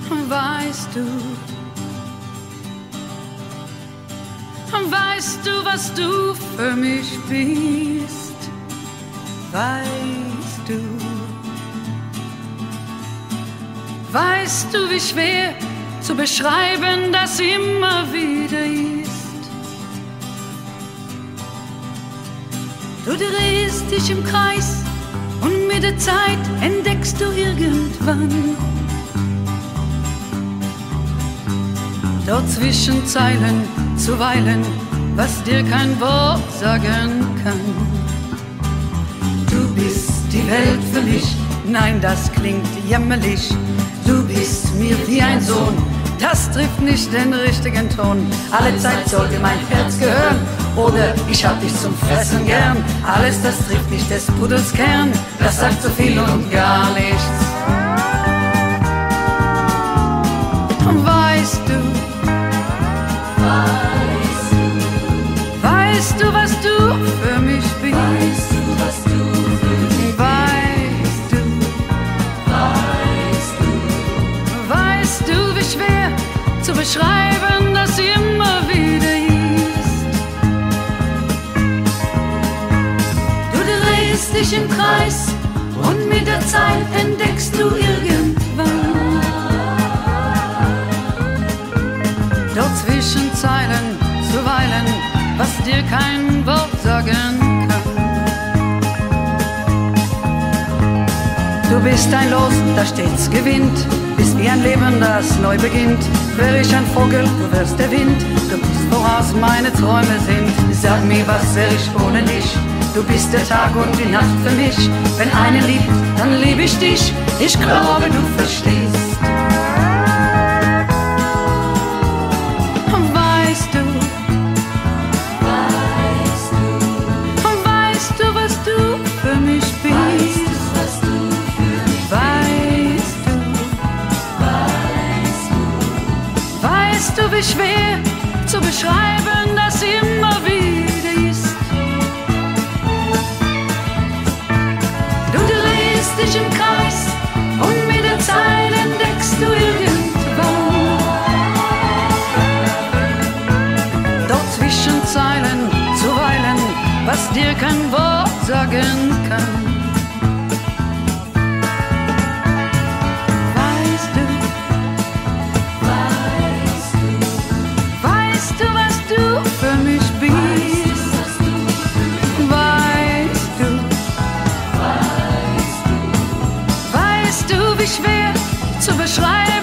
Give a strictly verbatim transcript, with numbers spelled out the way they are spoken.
Weißt du, weißt du, was du für mich bist? Weißt du, weißt du, wie schwer zu beschreiben das immer wieder ist? Du drehst dich im Kreis und mit der Zeit entdeckst du irgendwann dort zwischen Zeilen zuweilen, was dir kein Wort sagen kann. Du bist die Welt für mich, nein, das klingt jämmerlich. Du bist mir wie ein Sohn, das trifft nicht den richtigen Ton. Alle Zeit sollte mein Herz gehören, oder ich hab dich zum Fressen gern. Alles, das trifft nicht des Pudels Kern, das sagt so viel und gar nichts. Weißt du, weißt du, was du für mich bist? Weißt du, was du für mich weißt du, weißt du, weißt du, wie schwer zu beschreiben das immer wieder ist? Du drehst dich im Kreis und mit der Zeit entdeckst du irgendwann dort zwischen Zeilen zuweilen, was dir kein Wort sagen kann. Du bist ein Los, das stets gewinnt, bist wie ein Leben, das neu beginnt. Wär ich ein Vogel, du wärst der Wind, du bist voraus meine Träume sind. Sag mir, was wär ich ohne dich? Du bist der Tag und die Nacht für mich. Wenn eine liebt, dann lieb ich dich. Ich glaube, du verstehst. Weißt du, für mich bist, weißt du, weißt du, weißt du, weißt du, wie schwer zu beschreiben das immer wieder ist? Du drehst dich im Kreis und mit der Zeit entdeckst du irgendwann dort zwischen Zeilen zuweilen, was dir kein Wort sagen kann. Weißt du, weißt du, weißt du, was du für mich bist? Weißt du, weißt du, weißt du, wie schwer zu beschreiben